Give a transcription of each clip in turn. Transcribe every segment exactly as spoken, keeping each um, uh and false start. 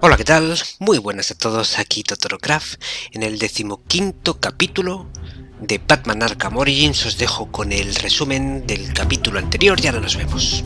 Hola, ¿qué tal? Muy buenas a todos, aquí TotoroCraft. En el decimoquinto capítulo de Batman Arkham Origins os dejo con el resumen del capítulo anterior y ahora nos vemos.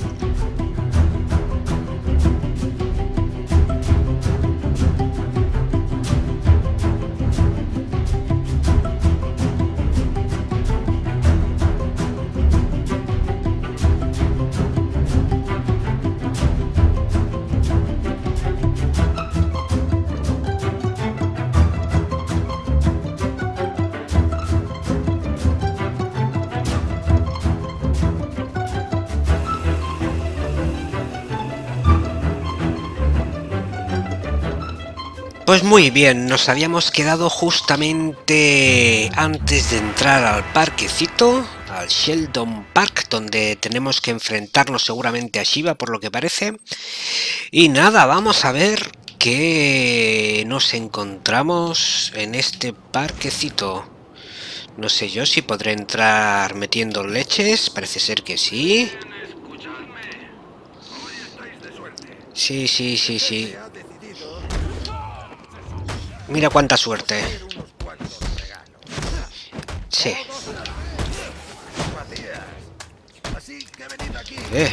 Pues muy bien, nos habíamos quedado justamente antes de entrar al parquecito, al Sheldon Park, donde tenemos que enfrentarnos seguramente a Shiva, por lo que parece. Y nada, vamos a ver qué nos encontramos en este parquecito. No sé yo si podré entrar metiendo leches, parece ser que sí. Sí, sí, sí, sí. Mira cuánta suerte. Sí. Eh.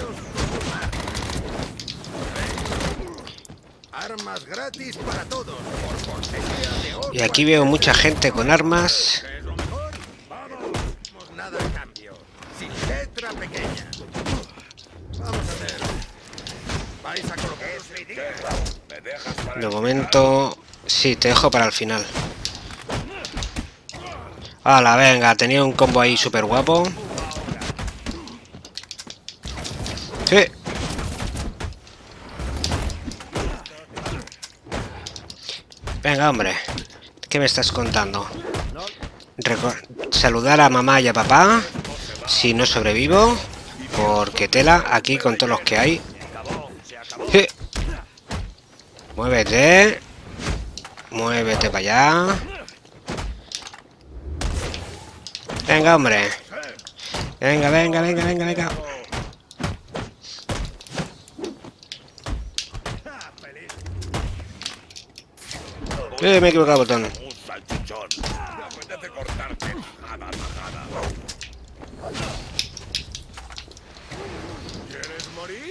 Armas gratis para todos. Por cortesía de oro. Y aquí veo mucha gente con armas. Vamos, nada a cambio. Sin letra pequeña. Vamos a ver. Vais a colocar mi día. ¿Me dejas para De momento, sí, te dejo para el final. Hala, venga, tenía un combo ahí súper guapo. Sí. Venga, hombre. ¿Qué me estás contando? Recor- saludar a mamá y a papá. Si no sobrevivo. Porque tela aquí con todos los que hay. Sí. Muévete. Muévete para allá. Venga, hombre. Venga, venga, venga, venga, venga. Eh, me he equivocado el botón. un salchichón? Me apetece cortarte. Nada, nada. ¿Quieres morir?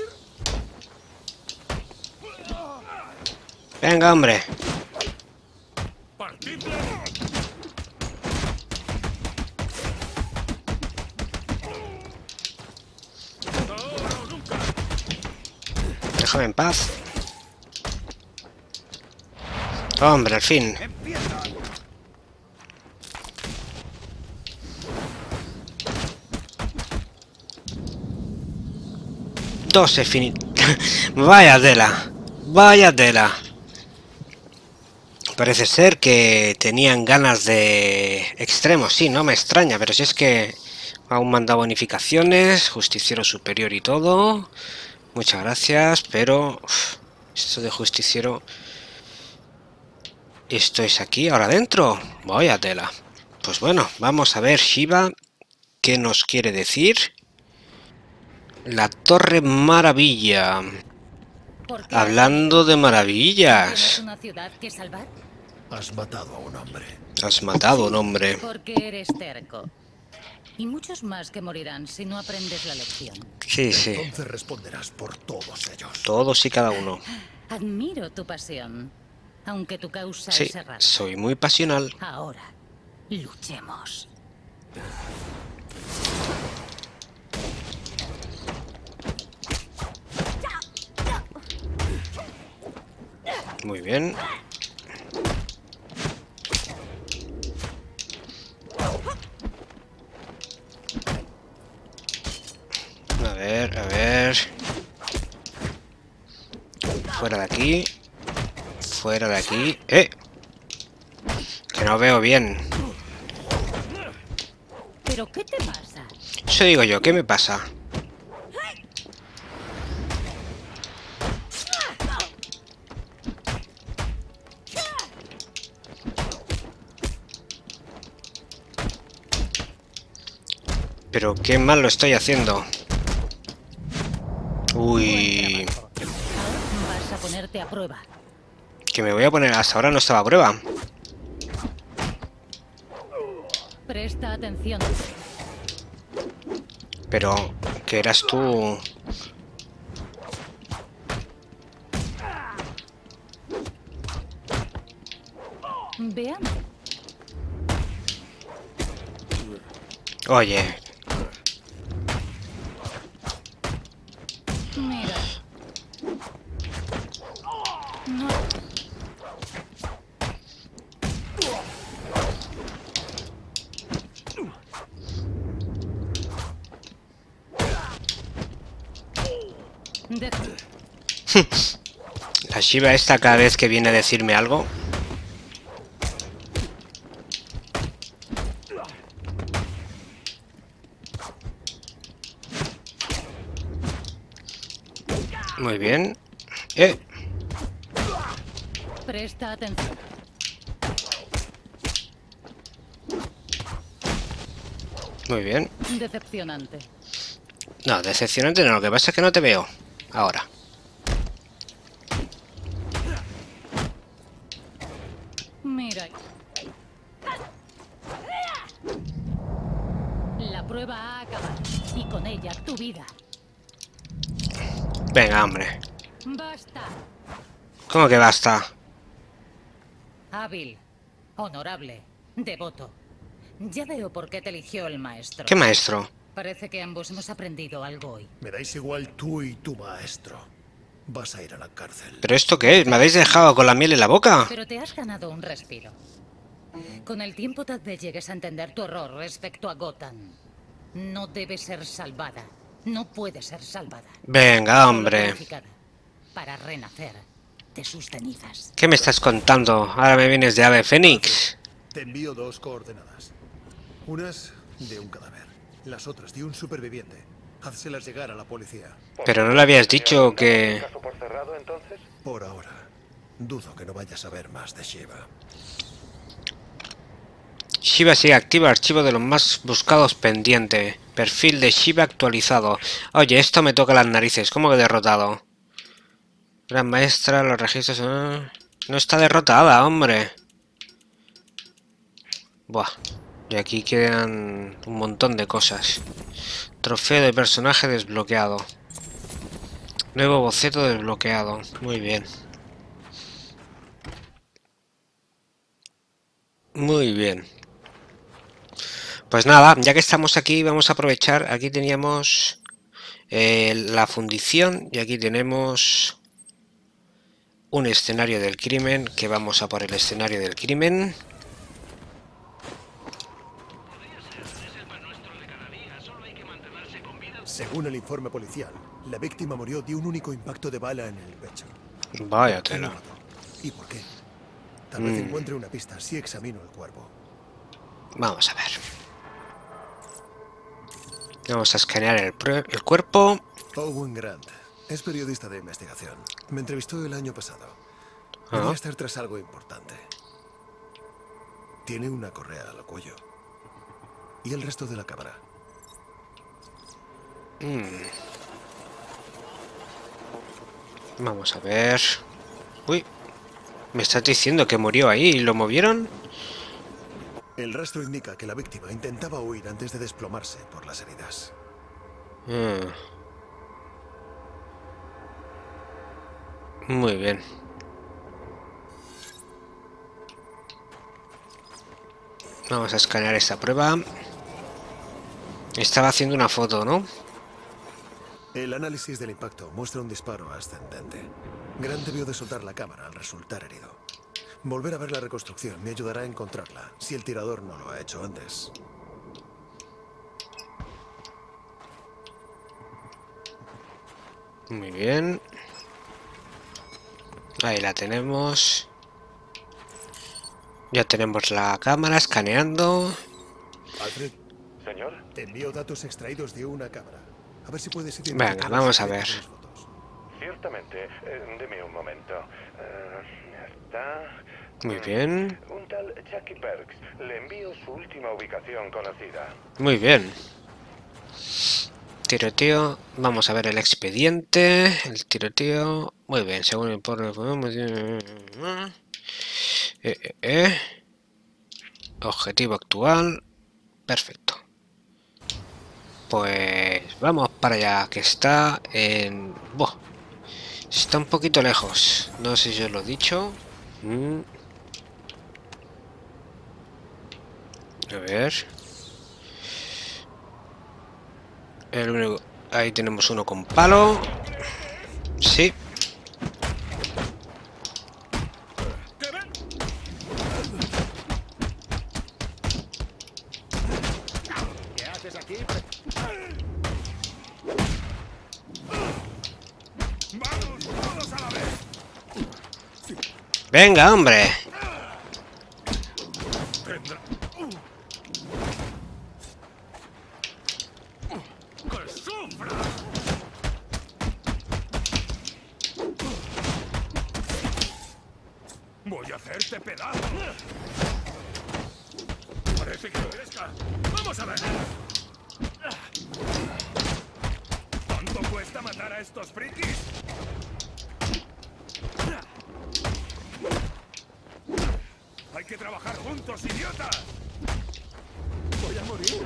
Venga, hombre. ¡Partidle! Déjame en paz. Hombre, al fin. doce fin. Vaya tela. Vaya tela. Parece ser que tenían ganas de extremos. Sí, no me extraña, pero si es que aún me han dado bonificaciones, justiciero superior y todo. Muchas gracias, pero uf, esto de justiciero... ¿Esto es aquí, ahora dentro? Vaya tela. Pues bueno, vamos a ver Shiva qué nos quiere decir. La Torre Maravilla. Hablando de maravillas. ¿Una ciudad que salvar? Has matado a un hombre. Has matado a un hombre. Porque eres terco. Y muchos más que morirán si no aprendes la lección. Sí, sí. Entonces responderás por todos ellos. Todos y cada uno. Admiro tu pasión, aunque tu causa Sí, es errada. soy muy pasional. Ahora, luchemos. Muy bien. A ver, a ver. Fuera de aquí. Fuera de aquí. ¡Eh! Que no veo bien. ¿Pero qué te pasa? Eso digo yo, ¿qué me pasa? Pero qué mal lo estoy haciendo. Uy. Ahora vas a ponerte a prueba. Que me voy a poner... Hasta ahora no estaba a prueba. Presta atención. Pero... que eras tú... Vean. Oye... Mira. No. De- La Shiva esta cada vez que viene a decirme algo... Muy bien. Eh, Presta atención. muy bien. Decepcionante. No, decepcionante no. Lo que pasa es que no te veo. Ahora. Mira. La prueba ha acabado. Y con ella tu vida. Venga, hombre. Basta. ¿Cómo que basta? Hábil. Honorable. Devoto. Ya veo por qué te eligió el maestro. ¿Qué maestro? Parece que ambos hemos aprendido algo hoy. Me dais igual tú y tu maestro. Vas a ir a la cárcel. ¿Pero esto qué es? ¿Me habéis dejado con la miel en la boca? Pero te has ganado un respiro. Con el tiempo tal vez llegues a entender tu error respecto a Gotham. No debe ser salvada. No puede ser salvada. Venga, Solo hombre. purificada para renacer de sus cenizas. ¿Qué me estás contando? Ahora me vienes de Ave Fénix. Te envío dos coordenadas. Unas de un cadáver. Las otras de un superviviente. Házselas llegar a la policía. Pero no le habías dicho que... ¿Caso por cerrado entonces? Por ahora. Dudo que no vayas a ver más de Shiva. Shiva sigue activo, archivo de los más buscados pendiente. Perfil de Shiva actualizado. Oye, esto me toca las narices. ¿Cómo que derrotado? Gran maestra, los registros... ah, no está derrotada, hombre. Buah. Y aquí quedan un montón de cosas. Trofeo de personaje desbloqueado. Nuevo boceto desbloqueado. Muy bien. Muy bien. Pues nada, ya que estamos aquí, vamos a aprovechar. Aquí teníamos eh, la fundición y aquí tenemos un escenario del crimen, que vamos a por el escenario del crimen. Según el informe policial, la víctima murió de un único impacto de bala en el pecho. Vaya ¿Quién lo tela. mató? ¿Y por qué? Tal vez Mm. encuentre una pista si examino el cuerpo. Vamos a ver. Vamos a escanear el, prue- el cuerpo. Owen Grant es periodista de investigación. Me entrevistó el año pasado. Ah. Debía estar tras algo importante. Tiene una correa al cuello. ¿Y el resto de la cámara? Vamos a ver. Uy. ¿Me estás diciendo que murió ahí y lo movieron? El rastro indica que la víctima intentaba huir antes de desplomarse por las heridas. Mm. Muy bien. Vamos a escanear esta prueba. Estaba haciendo una foto, ¿no? El análisis del impacto muestra un disparo ascendente. Grant debió de soltar la cámara al resultar herido. Volver a ver la reconstrucción me ayudará a encontrarla, si el tirador no lo ha hecho antes. Muy bien. Ahí la tenemos. Ya tenemos la cámara escaneando. Alfred, Señor, te envío datos extraídos de una cámara. A ver si puedes Venga, identificar vamos los a ver. objetos en las fotos. ciertamente. Eh, deme un momento. Eh, está... Muy bien. Un tal Jackie Perks. Le envío su última ubicación conocida. Muy bien. Tiroteo. Vamos a ver el expediente. El tiroteo. Muy bien, según el por eh, eh, eh. Objetivo actual. Perfecto. Pues vamos para allá, que está en... Buah. Está un poquito lejos. No sé si os lo he dicho. Mm. A ver. El único... Ahí tenemos uno con palo. Sí. ¿Qué haces aquí? ¡Vamos todos a la vez! Venga, hombre. Tendrá... ¡Que sufra! Voy a hacerte pedazo. Parece que crezca. ¡Vamos a ver! ¿Cuánto cuesta matar a estos frikis? Hay que trabajar juntos, idiotas. Voy a morir.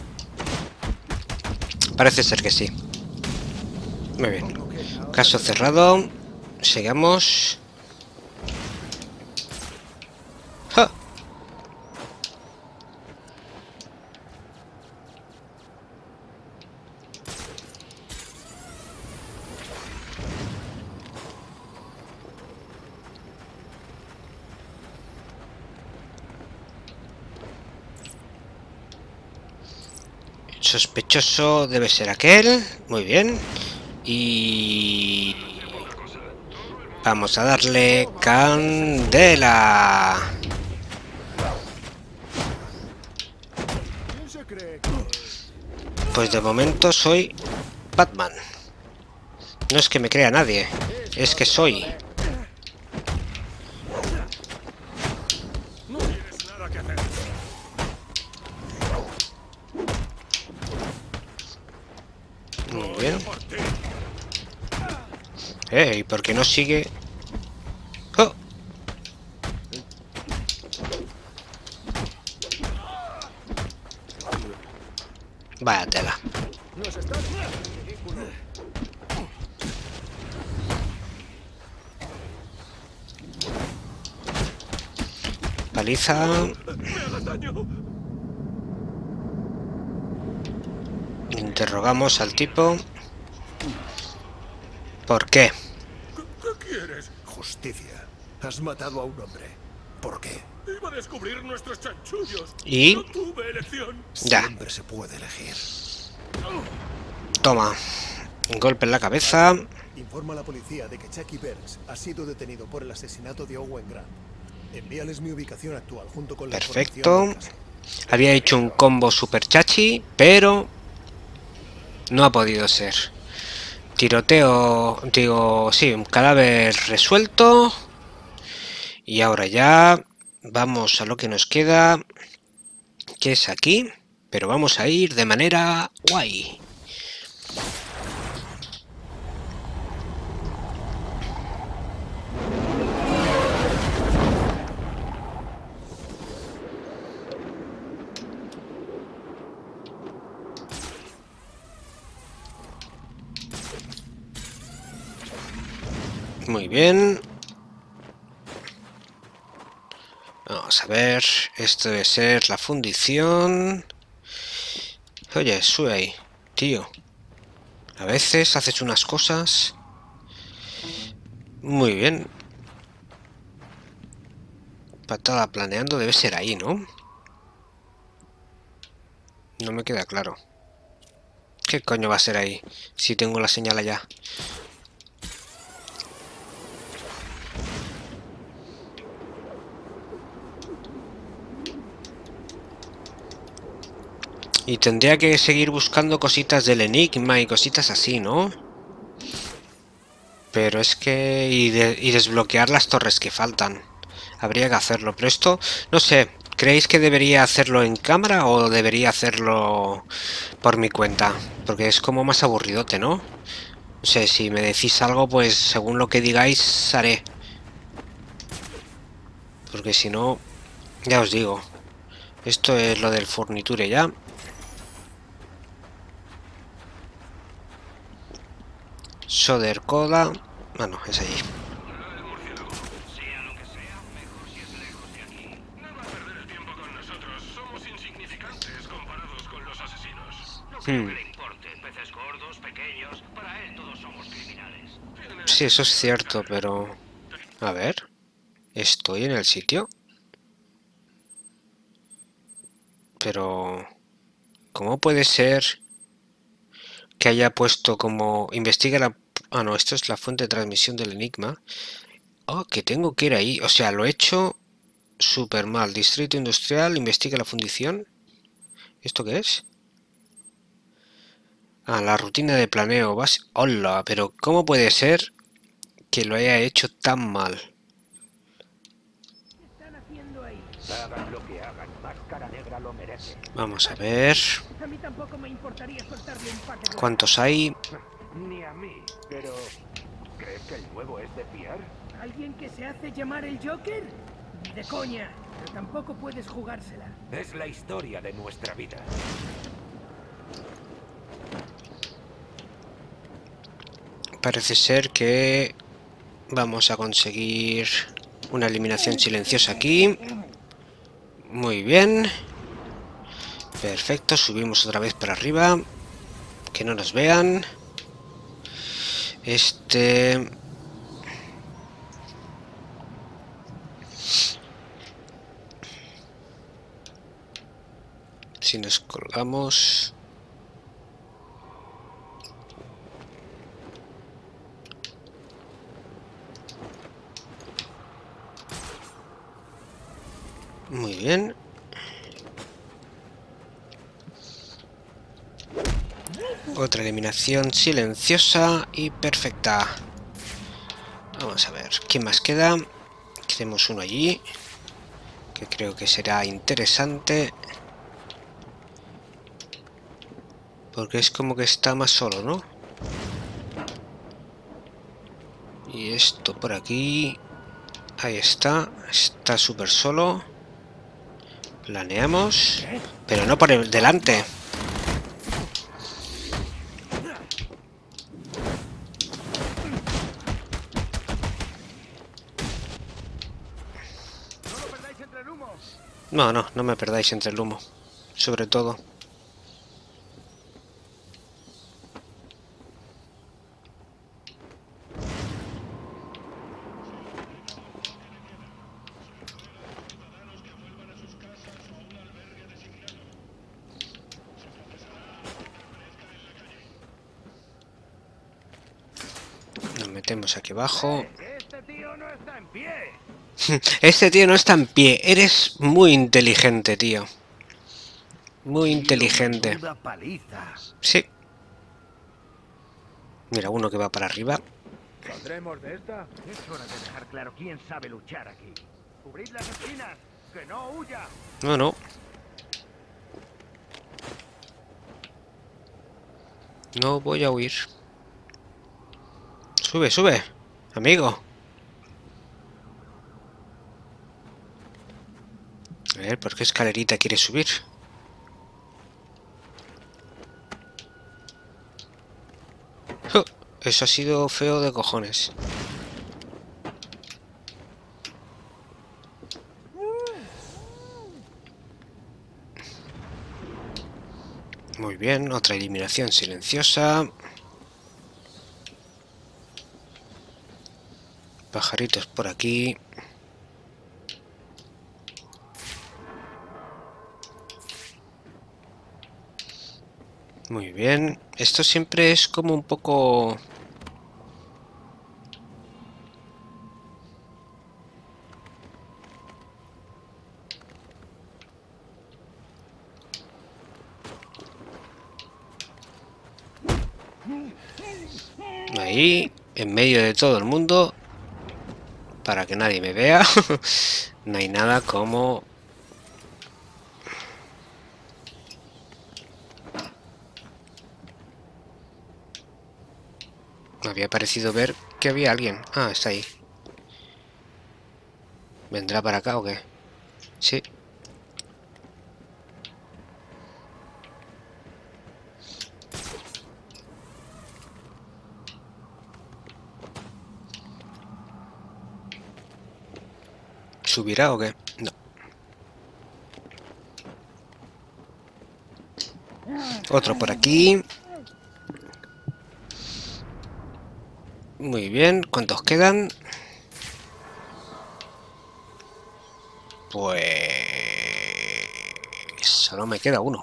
Parece ser que sí. Muy bien. Caso cerrado. Sigamos. ¡Ja! Sospechoso debe ser aquel. Muy bien. Y... vamos a darle candela. ¿Quién se cree que Pues de momento soy Batman. No es que me crea nadie. Es que soy. no tienes nada que hacer? Muy bien. Por ti. Eh, ¿y por qué no sigue? ¡Oh! Vaya tela. Nos estás ridículo. Paliza. ¡Me hagas daño! Interrogamos al tipo. ¿Por qué? ¿Qué, qué quieres? Justicia. Has matado a un hombre. ¿Por qué? Iba a descubrir nuestros chanchullos. ¿Y? No tuve elección. Ya. Siempre se puede elegir. Toma. Un golpe en la cabeza. Informa a la policía de que Chucky Burns ha sido detenido por el asesinato de Owen Grant. Envíales mi ubicación actual junto con la Perfecto. información del caso. Había hecho un combo super chachi, pero no ha podido ser. Tiroteo, digo, sí, un cadáver resuelto. Y ahora ya vamos a lo que nos queda, que es aquí, pero vamos a ir de manera guay. Muy bien. Vamos a ver. Esto debe ser la fundición. Oye, sube ahí, tío. A veces haces unas cosas. Muy bien. Patada planeando debe ser ahí, ¿no? No me queda claro. ¿Qué coño va a ser ahí? Si tengo la señal allá. Y tendría que seguir buscando cositas del enigma y cositas así, ¿no? Pero es que... Y, de, y desbloquear las torres que faltan. Habría que hacerlo. Pero esto, no sé. ¿Creéis que debería hacerlo en cámara o debería hacerlo por mi cuenta? Porque es como más aburridote, ¿no? No sé, si me decís algo, pues según lo que digáis, haré. Porque si no, ya os digo. Esto es lo del Furniture ya. Soder Coda. Bueno, es allí. Hmm. Sí, eso es cierto, pero... A ver... ¿Estoy en el sitio? Pero... ¿Cómo puede ser que haya puesto como... Investiga la... Ah, no, esto es la fuente de transmisión del enigma. Oh, que tengo que ir ahí. O sea, lo he hecho súper mal. Distrito industrial, investiga la fundición. ¿Esto qué es? Ah, la rutina de planeo. Vas... ¡Hola! Pero ¿cómo puede ser que lo haya hecho tan mal? Hagan lo que hagan, Máscara Negra lo merece. Vamos a ver... A mí tampoco me importaría soltarle un par de... ¿Cuántos hay? Ni a mí, pero... ¿Crees que el nuevo es de fiar? ¿Alguien que se hace llamar el Joker? Ni de coña, pero tampoco puedes jugársela. Es la historia de nuestra vida. Parece ser que vamos a conseguir una eliminación silenciosa aquí. Muy bien. Perfecto, subimos otra vez para arriba. Que no nos vean. Este... Si nos colgamos... Muy bien. Otra eliminación silenciosa y perfecta. Vamos a ver, ¿quién más queda? Tenemos uno allí, que creo que será interesante. Porque es como que está más solo, ¿no? Y esto por aquí. Ahí está, está súper solo. Planeamos, pero no por el delante. No, no, no me perdáis entre el humo. Sobre todo. Nos metemos aquí abajo. Este tío no está en pie. Este tío no está en pie. Eres muy inteligente, tío. Muy inteligente. Sí. Mira, uno que va para arriba. ¿Saldremos de esta? Es hora de dejar claro quién sabe luchar aquí. ¡Cubrid las esquinas! ¡Que no huya! No, no. No voy a huir. Sube, sube, amigo. A ver, ¿por qué escalerita quiere subir? ¡Oh! Eso ha sido feo de cojones. Muy bien, otra eliminación silenciosa. Pajaritos por aquí. Muy bien. Esto siempre es como un poco... Ahí, en medio de todo el mundo, para que nadie me vea. No hay nada como Me había parecido ver que había alguien. Ah, está ahí. ¿Vendrá para acá o qué? Sí. ¿Subirá o qué? No. Otro por aquí. Muy bien. ¿Cuántos quedan? Pues... solo me queda uno.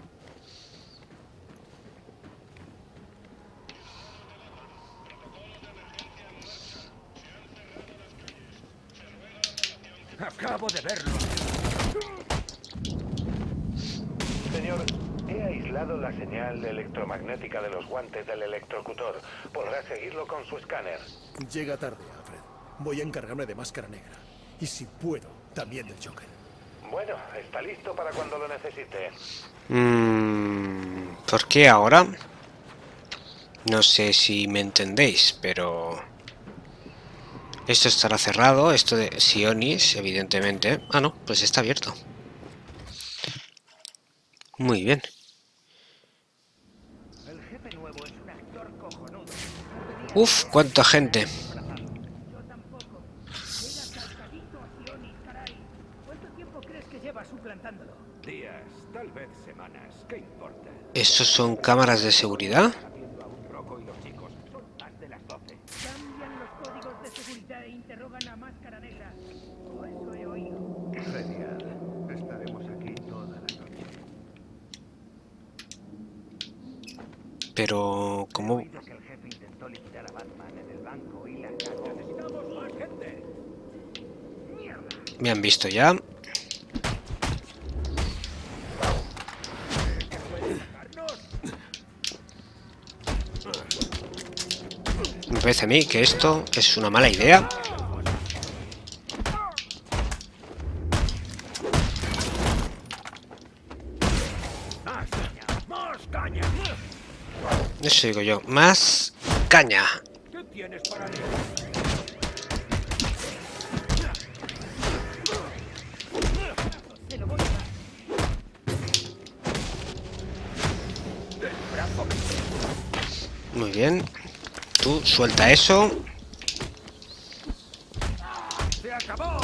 Acabo de verlo. Señor, he aislado la señal electromagnética de los guantes del electrocutor. Podrá seguirlo con su escáner. Llega tarde, Alfred. Voy a encargarme de Máscara Negra. Y si puedo, también del Joker. Bueno, está listo para cuando lo necesite. Mm, ¿por qué ahora? No sé si me entendéis, pero... esto estará cerrado, esto de Sionis, evidentemente. Ah, no, pues está abierto. Muy bien. El jefe nuevo es un actor cojonudo. Uf, cuánta gente. Yo tampoco. Llega cascadito a Sionis, caray. ¿Cuánto tiempo crees que lleva suplantándolo? Días, tal vez semanas. ¿Qué importa? ¿Estos son cámaras de seguridad? Haciendo a un roco y los chicos son más de las doce. Cambian los códigos de seguridad e interrogan a Máscara Negra. O eso he oído. Genial. Estaremos aquí toda la noche. Pero... He ¿cómo? oído que el jefe intentó liquidar a Batman en el banco y la casa. ¡Necesitamos más gente! ¡Mierda! Me han visto ya. Me parece a mí que esto es una mala idea. ¡Más caña! ¡Más caña! Eso digo yo. Más caña. ¿Qué tienes para mí? Se lo voy a dar. El brazo. Muy bien. Tú suelta eso. ¡Se acabó!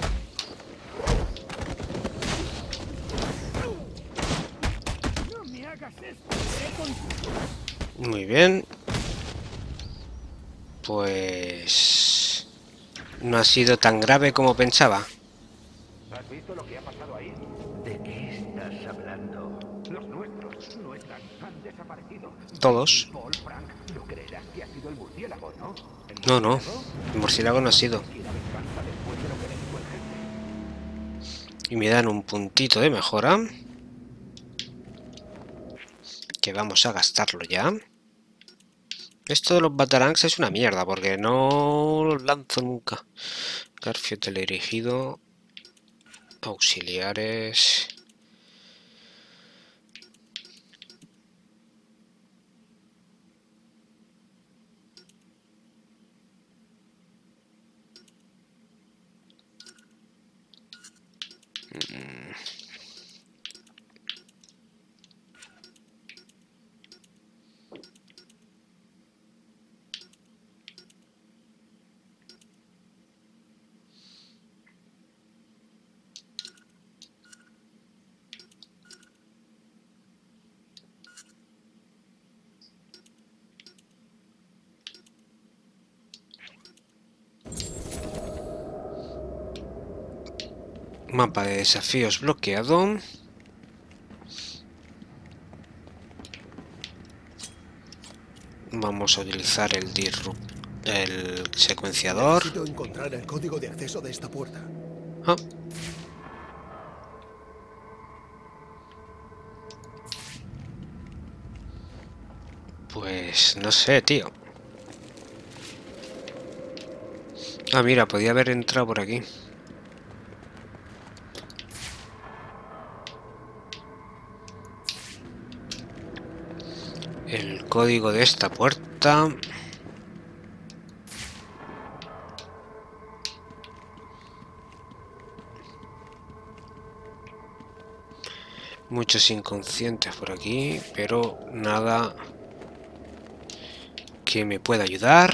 No me hagas esto. Muy bien. Pues... no ha sido tan grave como pensaba. ¿Has visto lo que ha pasado ahí? ¿De qué estás hablando? Los nuestros, nuestras, han desaparecido. Todos. Paul, Frank, no creerás que ha sido el murciélago, ¿no? ¿El No, no. murciélago? El murciélago no ha sido. Quiere venganza después de lo que le dijo el jefe. Y me dan un puntito de mejora. Que vamos a gastarlo ya. Esto de los Batarangs es una mierda, porque no los lanzo nunca. Garfio teledirigido. Auxiliares. Mm. Mapa de desafíos bloqueado. Vamos a utilizar el disrupt, el secuenciador. Necesito encontrar el código de acceso de esta puerta. Ah. Pues no sé, tío. Ah, mira, podía haber entrado por aquí. El código de esta puerta. Muchos inconscientes por aquí, pero nada que me pueda ayudar.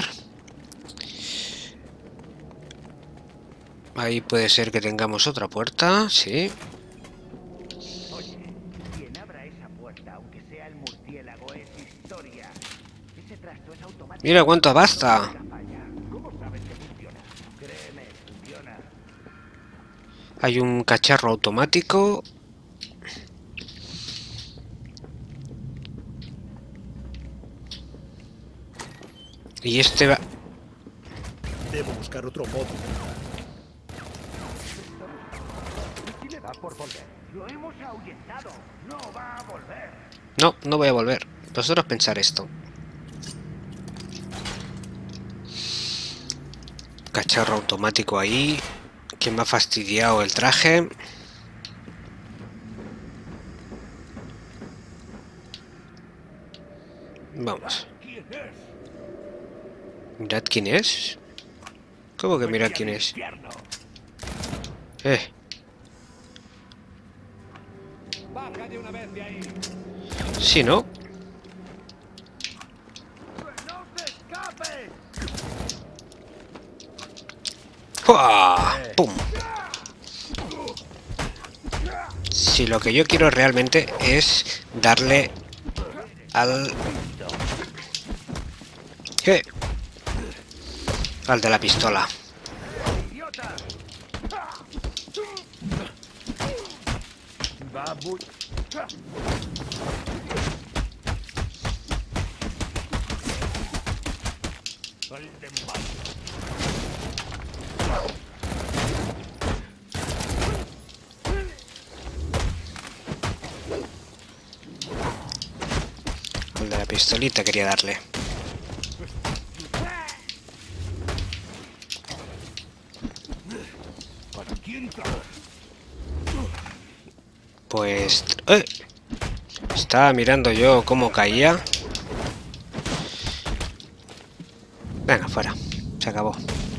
Ahí puede ser que tengamos otra puerta, sí. Oye, quien abra esa puerta, aunque sea el murciélago, es historia. Ese trasto es automático. Mira cuánto basta. ¿Cómo sabes que funciona? Créeme, funciona. Hay un cacharro automático. Y este va... Debo buscar otro modo. ¿Y si le da por volver? Lo hemos ahuyentado. No va a volver. No, no voy a volver. Vosotros pensar esto. Cacharro automático ahí. Que me ha fastidiado el traje. Vamos. ¿Quién es? Mirad quién es. ¿Cómo que mirad quién es? Eh. Baja de una vez de ahí. Sí, ¿no? ¡No se escape! ¡Fua! ¡Pum! Si lo que yo quiero realmente es darle al... ¿Qué? Al de la pistola. ¡Idiota! Babu. El demás. Al de la pistolita quería darle. ¿Para quién trabajas? Pues... ¡Eh! Estaba mirando yo cómo caía. Venga, fuera. Se acabó.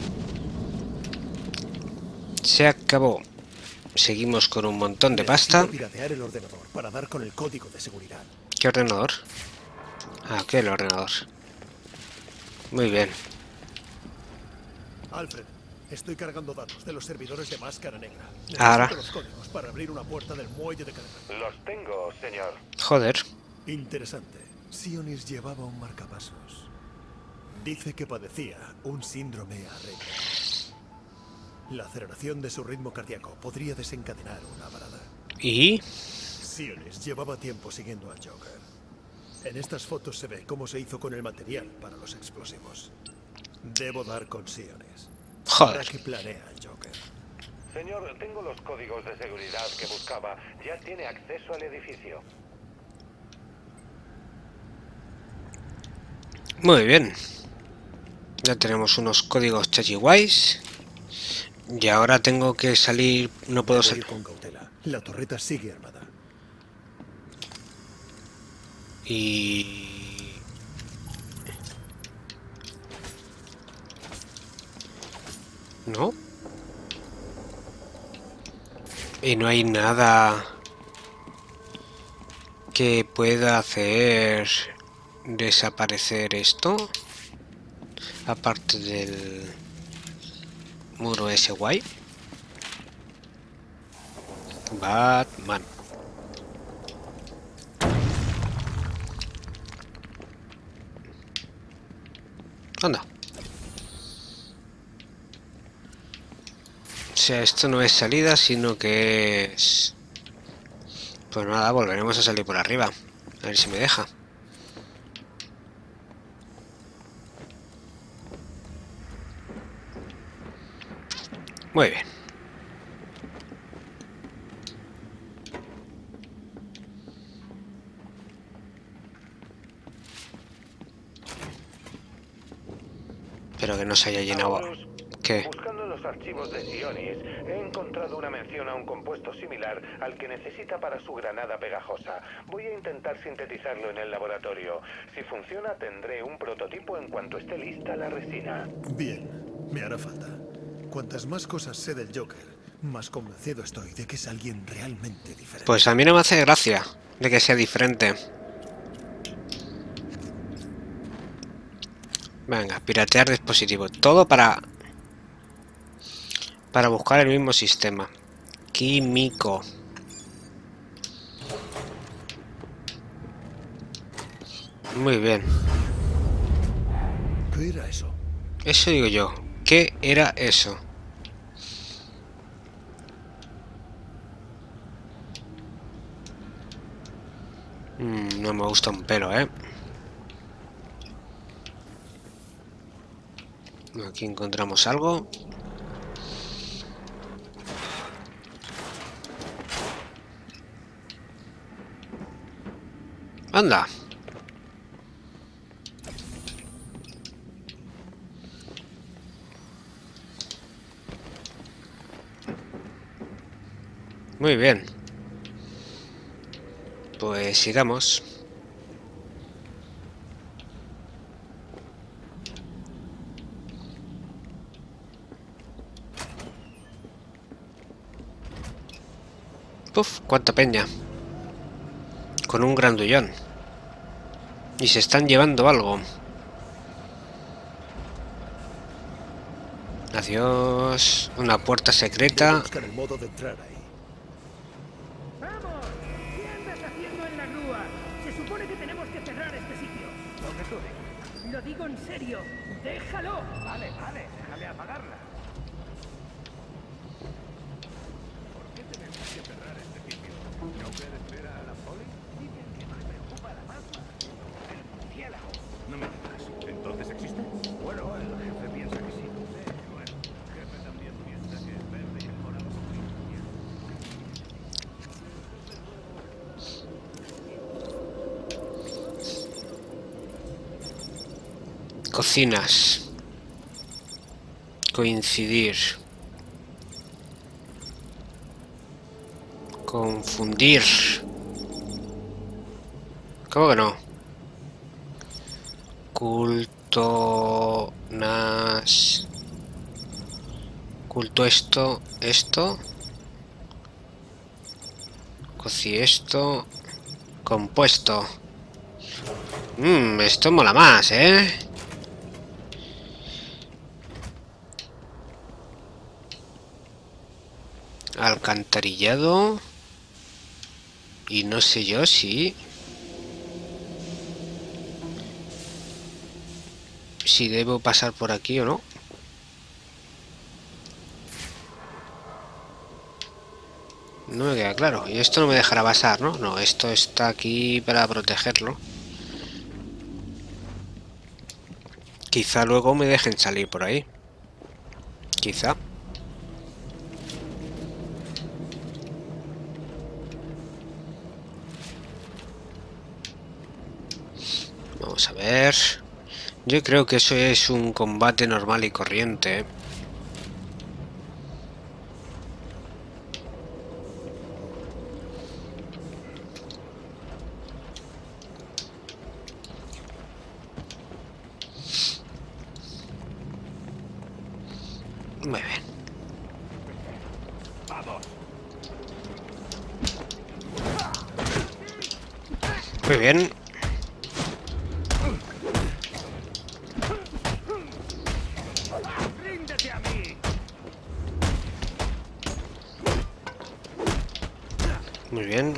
Se acabó. Seguimos con un montón de pasta. Necesito piratear el ordenador para dar con el código de seguridad. ¿Qué ordenador? Ah, ¿qué el ordenador? Muy bien. Alfred, estoy cargando datos de los servidores de Máscara Negra. Necesito Ahora. los códigos para abrir una puerta del muelle de carga. Los tengo, señor. Joder. Interesante. Sionis llevaba un marcapasos. Dice que padecía un síndrome arrhythmic. La aceleración de su ritmo cardíaco podría desencadenar una parada. ¿Y? Sionis llevaba tiempo siguiendo al Joker. En estas fotos se ve cómo se hizo con el material para los explosivos. Debo dar con Sionis. Joder. ¿Para qué planea el Joker? Señor, tengo los códigos de seguridad que buscaba. Ya tiene acceso al edificio. Muy bien. Ya tenemos unos códigos chachiguays. Y ahora tengo que salir... No puedo Debo salir... ir con cautela. La torreta sigue armada. Y... ¿No? Y no hay nada que pueda hacer desaparecer esto, aparte del muro ese guay. Batman. Anda. O sea, esto no es salida, sino que es... Pues nada, volveremos a salir por arriba. A ver si me deja. Muy bien. Pero que no se haya llenado... Aurus, ¿Qué? buscando en los archivos de Sionis, he encontrado una mención a un compuesto similar al que necesita para su granada pegajosa. Voy a intentar sintetizarlo en el laboratorio. Si funciona, tendré un prototipo en cuanto esté lista la resina. Bien, me hará falta. Cuantas más cosas sé del Joker, más convencido estoy de que es alguien realmente diferente. Pues a mí no me hace gracia de que sea diferente. Venga, piratear dispositivo. Todo para... Para buscar el mismo sistema. Químico. Muy bien. ¿Qué era eso? Eso digo yo. ¿Qué era eso? Mm, no me gusta un pelo, ¿eh? Aquí encontramos algo. Anda. Muy bien. Pues sigamos. Puf, cuánta peña. Con un grandullón. Y se están llevando algo. Adiós. Una puerta secreta. Buscar el modo de entrar ahí. ¡Vamos! ¿Qué andas haciendo en la grúa? Se supone que tenemos que cerrar este sitio. Lo que tú digas. Lo digo en serio. ¡Déjalo! Vale, vale. Déjale apagarla. ¿Por qué tenemos que cerrar este sitio? ¿No puedes ver a la poli? Dicen que nos preocupa la magma. El murciélago. No me digas. ¿Entonces existe? Bueno, el jefe piensa que sí. Sí, bueno. El jefe también piensa que es verde y el morado son muy. Cocinas. Coincidir. Confundir. ¿Cómo que no? Culto... Nas... Culto esto... Esto... Cocí esto... Compuesto. Mmm, esto mola más, ¿eh? Alcantarillado. Y no sé yo si... Si debo pasar por aquí o no. No me queda claro. Y esto no me dejará pasar, ¿no? No, esto está aquí para protegerlo. Quizá luego me dejen salir por ahí. Quizá. Vamos a ver. Yo creo que eso es un combate normal y corriente. Muy bien. Muy bien. ¡Ríndete a mí! Muy bien.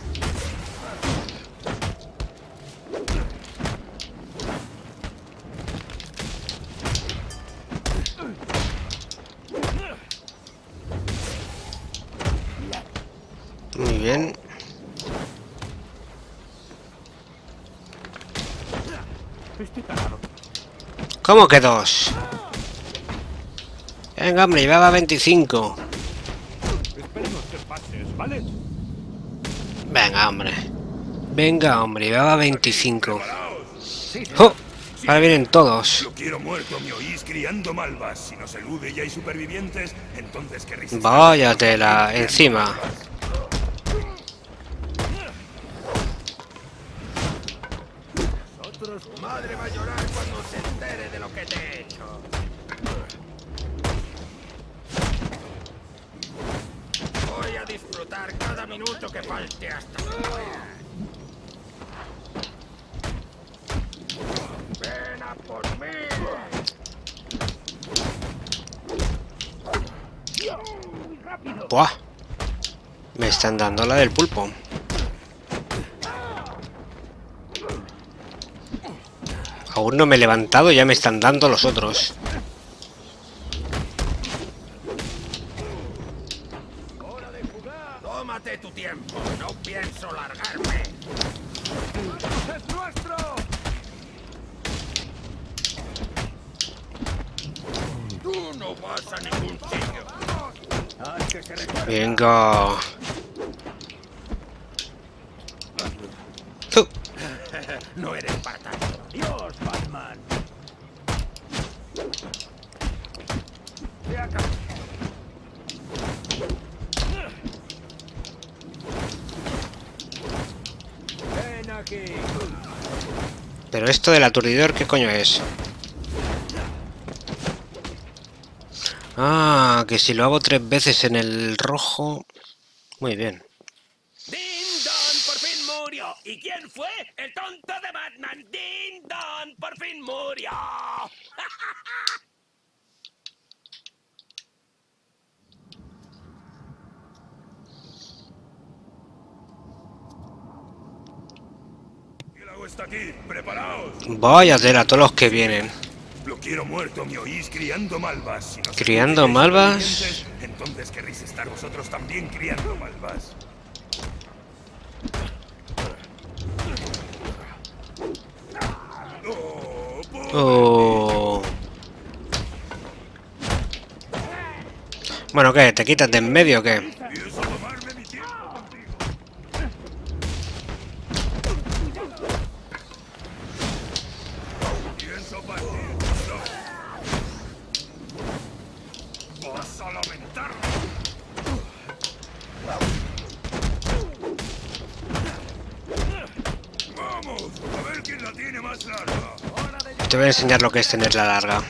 Muy bien. ¿Cómo que dos? Venga, hombre, llevaba veinticinco. Esperemos que pases, ¿vale? Venga, hombre. Venga, hombre, llevaba veinticinco. Preparaos. ¡Oh! Ahora vienen todos. Lo quiero muerto, ¿me oís? Criando malvas. Si nos elude y hay supervivientes, entonces que resistan. Vaya tela, encima. Tu madre va a llorar cuando se entere de lo que te he hecho. Voy a disfrutar cada minuto que falte hasta que muera. Ven a por mí. Rápido. Buah. Me están dando la del pulpo. Aún no me he levantado, ya me están dando los otros. Hora de jugar. Tómate tu tiempo, no pienso largarme. ¡Es nuestro! Tú no vas a ningún sitio. Haz que se recuerde. Venga. Uh. No eres para tanto. Dios, Batman. Se acabó. Ven aquí. Pero esto del aturdidor, ¿qué coño es? Ah, que si lo hago tres veces en el rojo... Muy bien. ¡Ding Dong por fin murió! ¿Y quién fue? ¡El tonto de Batman! ¡Ding Dong por fin murió! El agua está aquí, preparaos. Vaya tela, todos los que vienen. Lo quiero muerto, ¿me oís? Criando malvas. Si no ¿Criando malvas? Entonces querréis estar vosotros también criando malvas. Oh. Bueno, ¿qué? ¿Te quitas de en medio o qué? Pienso tomarme mi tiempo contigo. Pienso partir. Vas a lamentar. Vamos, a ver quién la tiene más larga. Te voy a enseñar lo que es tenerla larga.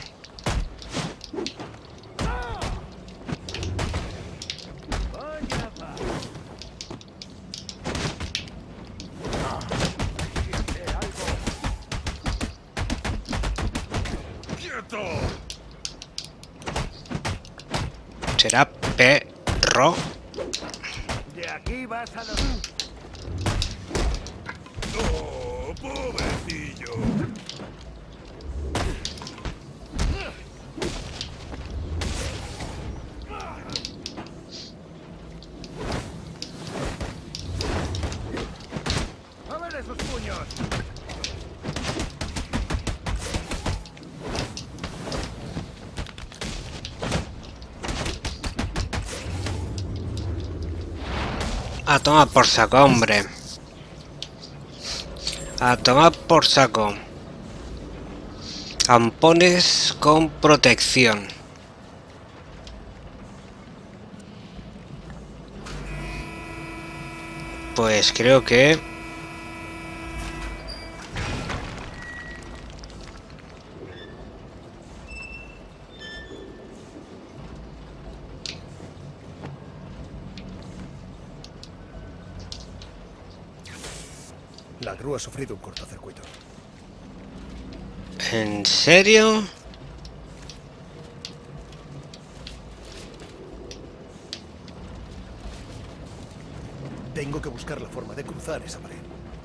¡Quieto! Será perro. De aquí vas a los... ¡Oh, pobrecillo! ¡A ver esos puños! A tomar por saco, hombre. A tomar por saco. Ampones con protección. Pues creo que... La grúa ha sufrido un cortocircuito. ¿En serio? Tengo que buscar la forma de cruzar esa pared.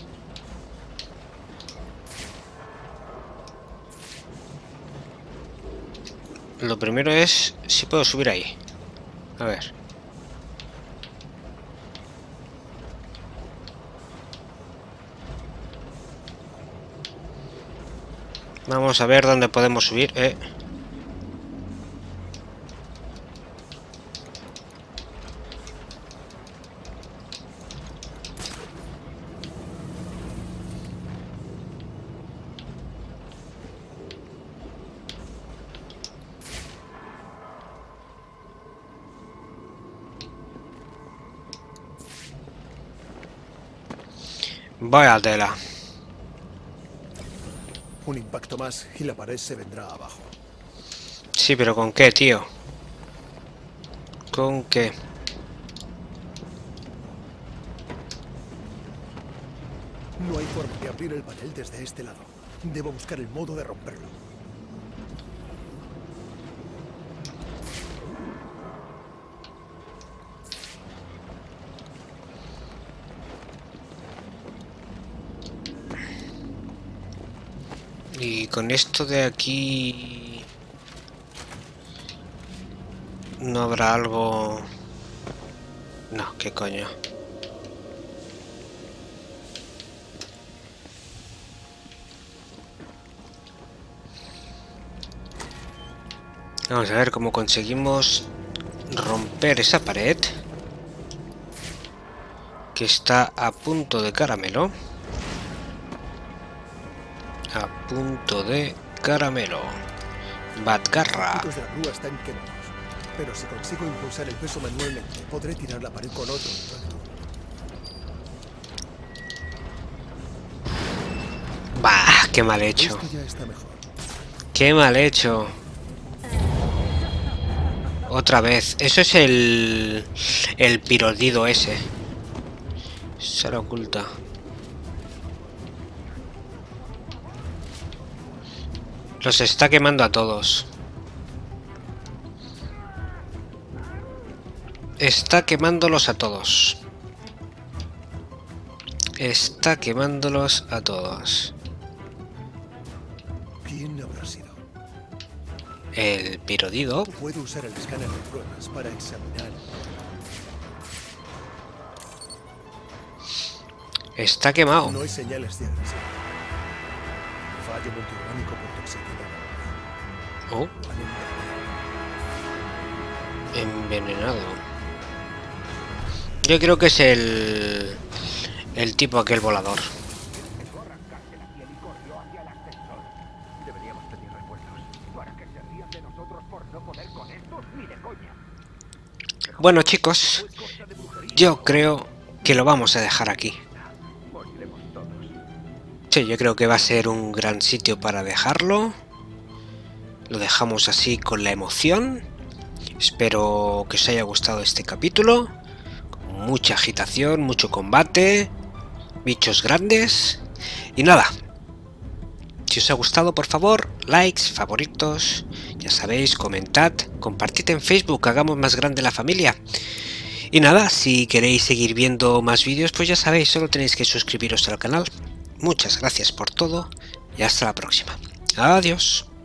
Lo primero es si puedo subir ahí. A ver. Vamos a ver dónde podemos subir. Eh. Vaya tela. Un impacto más y la pared se vendrá abajo. Sí, pero ¿con qué, tío? ¿Con qué? No hay forma de abrir el panel desde este lado. Debo buscar el modo de romperlo. Y con esto de aquí... ¿no habrá algo? No, qué coño. Vamos a ver cómo conseguimos romper esa pared que está a punto de caramelo. A punto de caramelo. Batgarra. Los de la grúa están quemados, pero si consigo impulsar el peso manualmente, podré tirar la pared con otro impacto. Bah, qué mal hecho. Esto ya está mejor. Qué mal hecho. Otra vez. Eso es el... el pirodido ese. Se lo oculta. Los está quemando a todos. Está quemándolos a todos. Está quemándolos a todos. ¿Quién habrá sido? El pirodido. Puedo usar el escáner de pruebas para examinar. Está quemado. No hay señales de agresión. Fallo multiorgánico por toxicidad. Oh. Lo han envenenado. Envenenado. Yo creo que es el... el tipo aquel volador. Bueno, chicos, yo creo que lo vamos a dejar aquí. Sí, yo creo que va a ser un gran sitio para dejarlo. Lo dejamos así con la emoción. Espero que os haya gustado este capítulo. Con mucha agitación, mucho combate, bichos grandes. Y nada. Si os ha gustado, por favor, likes, favoritos, ya sabéis, comentad, compartid en Facebook, hagamos más grande la familia. Y nada, si queréis seguir viendo más vídeos, pues ya sabéis, solo tenéis que suscribiros al canal. Muchas gracias por todo y hasta la próxima. Adiós.